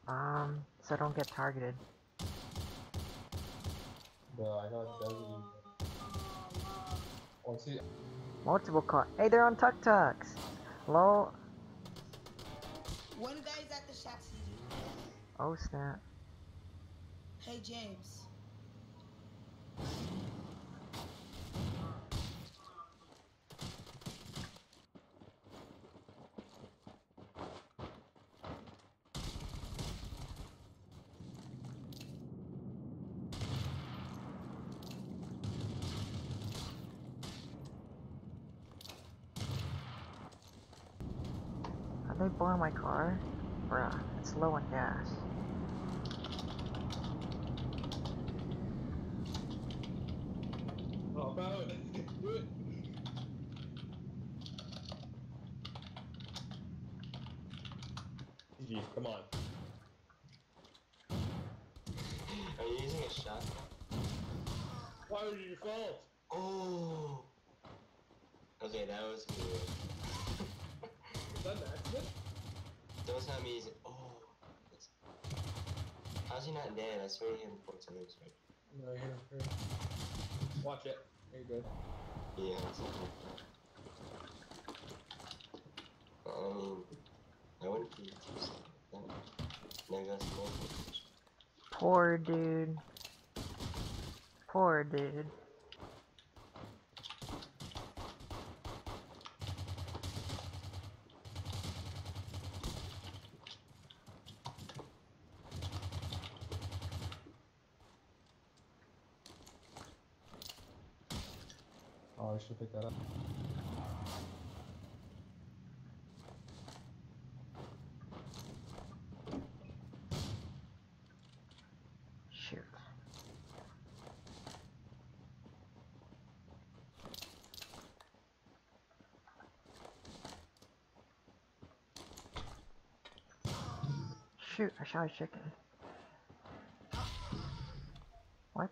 So I don't get targeted. Bro, I know it doesn't. Oh, see. Multiple car. Hey, they're on tuk tuks. Hello. One guy's at the shack seated. Oh snap. Hey James. Are they blowing my car? Bruh, it's low on gas. Oh, about it. Do it. GG, come on. Are you using a shotgun? Why was it your fault? Oh! Okay, that was weird. Is that an accident? Don't tell me he's. Oh! That's... How's he not dead? I swear he had points on his right. No, here. Watch it. There you go. Yeah, it's okay. I mean, I wouldn't be too sad like that. There goes more. Poor dude. Poor dude. Oh, I should pick that up. Shoot. Shoot, I shot a chicken. What?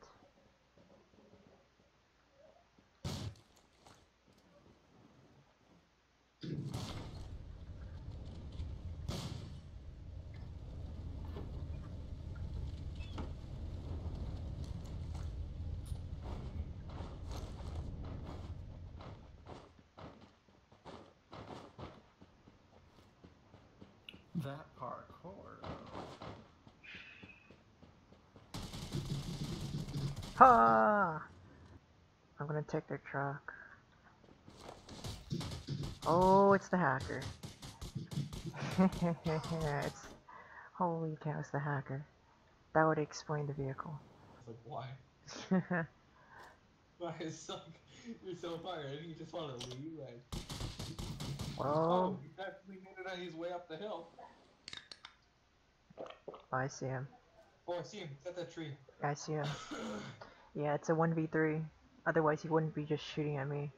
That parkour. Ha! I'm gonna take their truck. Oh, it's the hacker. It's holy cow, it's the hacker. That would explain the vehicle. It's like, why? Why is like, you're so fired? Didn't you just want to leave? Like, Well, oh, he definitely made it on his way up the hill. I see him. Oh, I see him. He's at that tree. I see him. Yeah, it's a 1v3. Otherwise, he wouldn't be just shooting at me.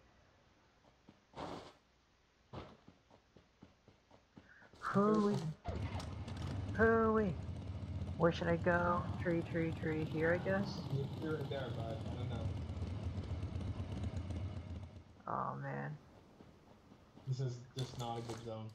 Hooey. Hooey. Where should I go? Tree. Here, I guess? You're right there, bud. I don't know. Oh, man. This is just not a good zone.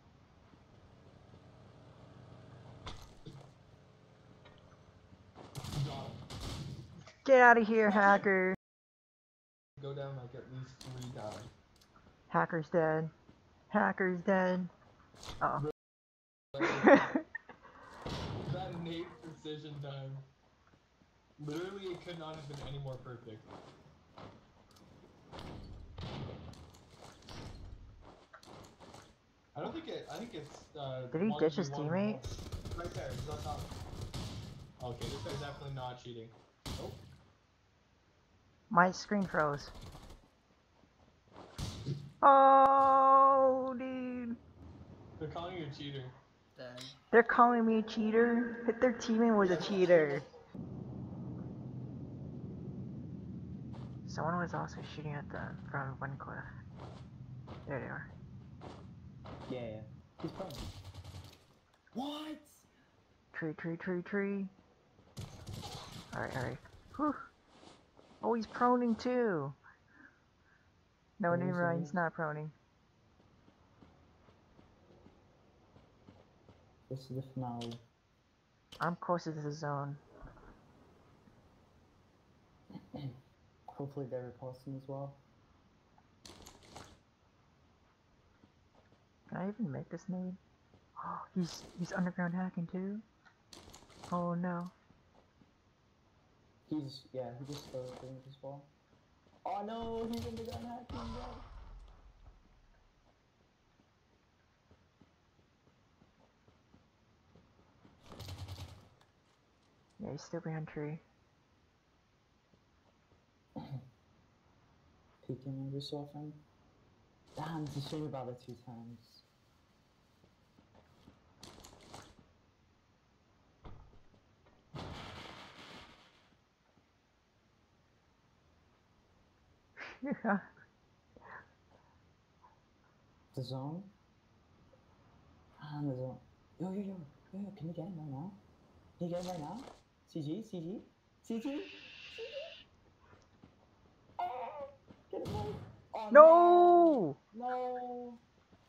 Got him. Get out of here, hacker! Go down like at least 3 times. Hacker's dead. Hacker's dead. Uh oh. That innate precision time. Literally, it could not have been any more perfect. I don't think it. I think it's. Did he ditch his teammate? Right there. He's on top. Okay, this guy's definitely not cheating. Oh. My screen froze. Oh, dude. They're calling you a cheater. Dang. They're calling me a cheater. Their teammate was a cheater. Someone was also shooting at the front of one cliff. There they are. Yeah. He's prone. What? Tree. Alright. Whew. Oh, he's proning too. No, never mind, he's not proning. This now. I'm closer to the zone. Hopefully they're repulsing as well. Can I even make this nade? Oh, he's underground hacking too? Oh no. He just slowed things as well. Oh no, he's underground hacking, bro. Yeah, he's still behind tree. Peeking every so often. Damn, it's a shame about it 2 times. Yeah. The zone? The zone. Yo, can you get him right now? Can you get him right now? CG? Oh, get him right. Oh No! no!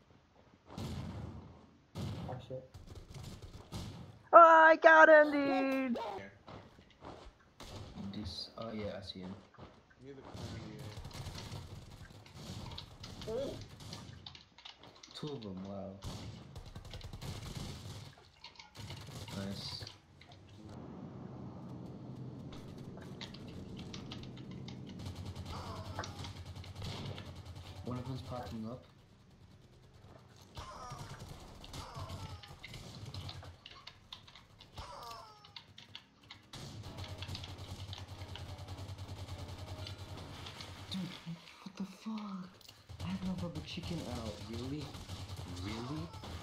Oh shit. Oh, I got him, dude! Here. This. Oh yeah, I see him. Near the corner, Oh! 2 of them. Wow. Nice. One of them's popping up. Dude, what the fuck? I have my rubber chicken out. Really? Really?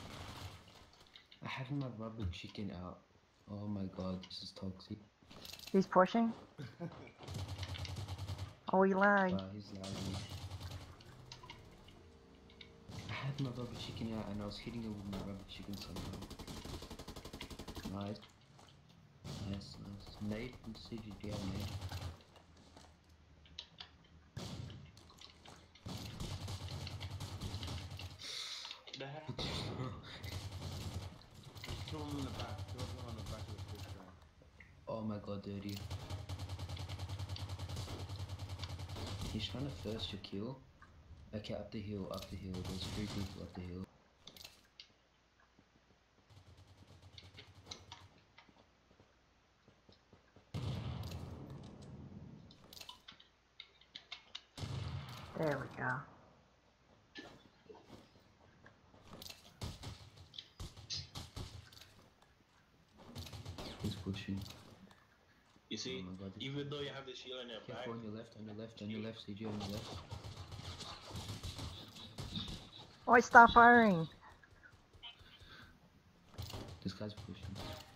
I have my rubber chicken out. Oh my god, this is toxic. He's pushing? Oh, he lagged. Wow, he's lagging. I had my rubber chicken out and I was hitting it with my rubber chicken somehow. Nice. Nate and CG, do you have Nate? The heck? Two of them in the back. Two of them on the back of the fish train. Oh my god, dirty. He's trying to first your kill. Okay, up the hill. There's 3 people up the hill. There we go. He's pushing. You see, Oh my god, even though you have the shield on your back, careful on your left, CG, on your left. Oh, I stopped firing! This guy's pushing.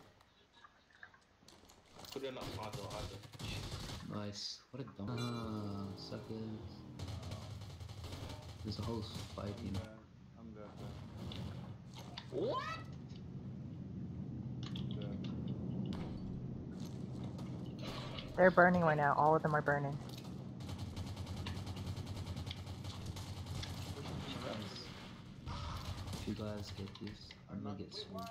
put it on auto. Nice. What a dump. Ah, suckers. There's a whole fight, you know. I'm dead. What? They're burning right now. All of them are burning. If you guys get this, I'm gonna get smoked.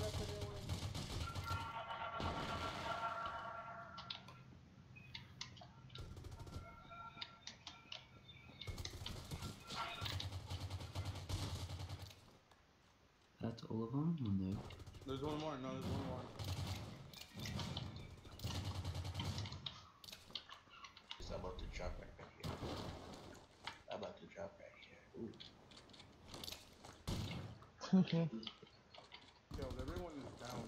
That's all of them? Or no? There's one more. No, there's one more. It's about to drop right here. About to drop right here. Ooh. Yo, everyone is down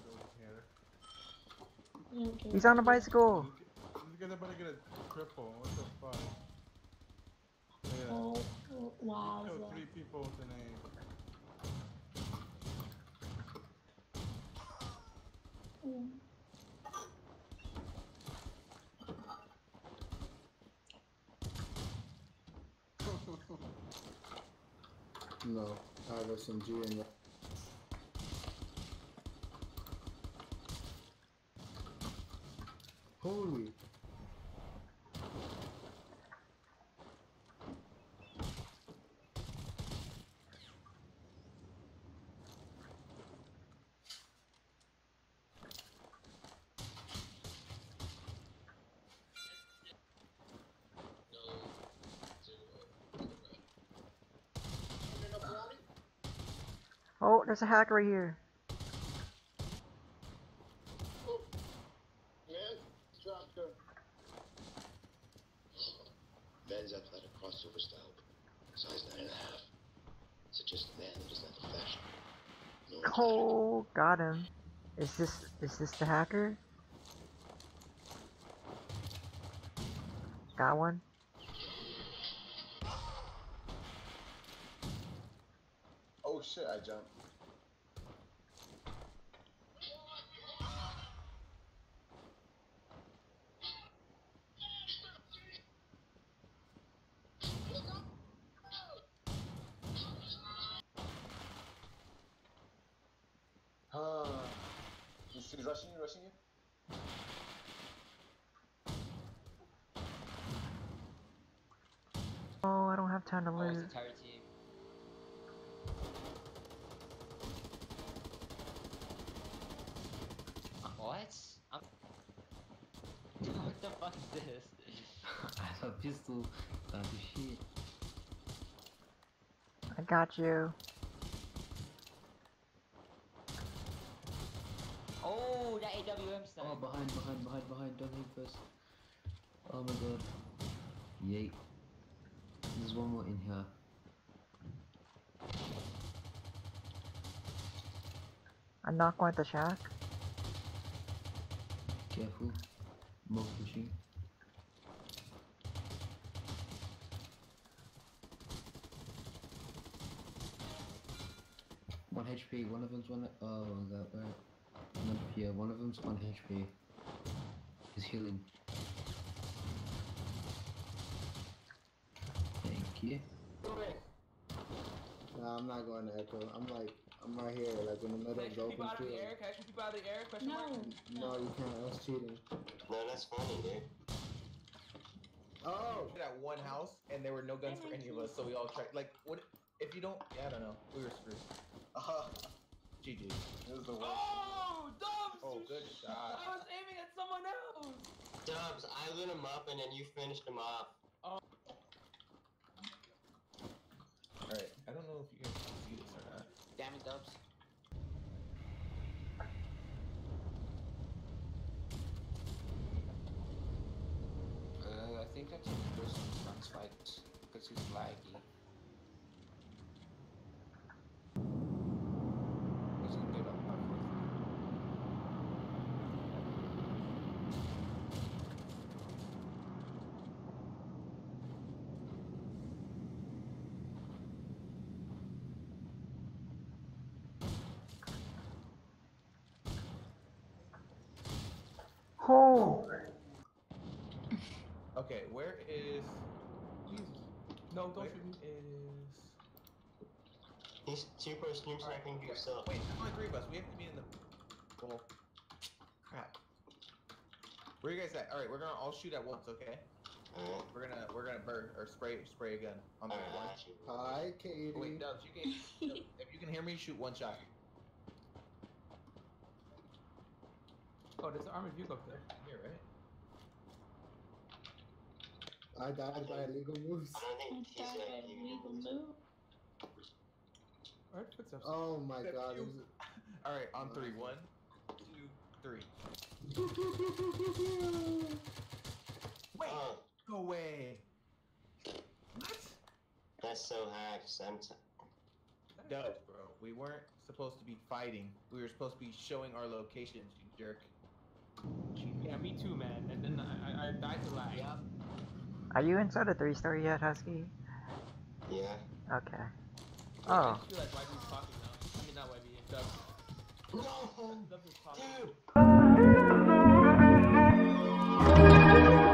over here. He's on a bicycle! These guys are about to get a triple. What the fuck? Yeah. Oh, wow. Killed 3 people with an aim. No, I have SMG in there. Holy. Oh, there's a hacker right here. Man, dropped her. Vans athletic crossover style. Size 9.5. Suggests a man that doesn't have the fashion. No attitude. Oh, got him. Is this the hacker? Got one? Oh shit, I jumped. He's rushing you. Oh, I don't have time to Oh, it's loot. entire team. What? What the fuck is this? I have a pistol. That's shit. I got you. Oh, that AWM stuff. Oh, behind. Don't hit first. Oh my god. Yay. There's one more in here. I knocked one at the shack. Careful. More pushing. One HP. One of them's one. Oh, that right. Another here. One of them's 1 HP. He's healing. Thank you. Nah, I'm not going to Echo. I'm right here, like in the middle of the open field. Can I shoot people out of the air? Question mark? No, you can't. That's cheating. No, that's funny, dude. Oh! At one house, and there were no guns for any of us, so we all tried. Like, what if you don't? Yeah, I don't know. We were screwed. GG. It was the worst. Oh, Dubs! Oh, good shot. I was aiming at someone else. Dubs, I lit him up and then you finished him off. Alright, I don't know if you guys can see this or not. Damn it, Dubs. I think that's the first one's fight because he's laggy. Doesn't get up halfway through. Oh! Okay, where is? Jesus. No, don't Where shoot me. is? He's super stream sniping Okay, yourself. wait, there's only 3 of us. We have to be in the. Well, crap. Where you guys at? All right, we're gonna all shoot at once, okay? Alright. We're gonna burn or spray a gun on the one. Alright, shoot. Hi, Katie. Wait, Dubs, you can. If you can hear me, shoot 1 shot. Oh, there's an armored vehicle up there. Here, right? I died by illegal moves. I don't think he's even Alright, footsteps. Oh my Except god. you. this All right, on 3. 1, 2, 3. Wait, Oh, no way. What? that's so hacked. Dubs, bro. We weren't supposed to be fighting. We were supposed to be showing our locations, you jerk. Yeah, me too, man. And then I died to lag. Yep. Are you inside a 3-story yet, Husky? Yeah. Okay. I Oh. just feel like YB's talking now. I mean, not YB. Dubs. No! Dubs is talking. Dude!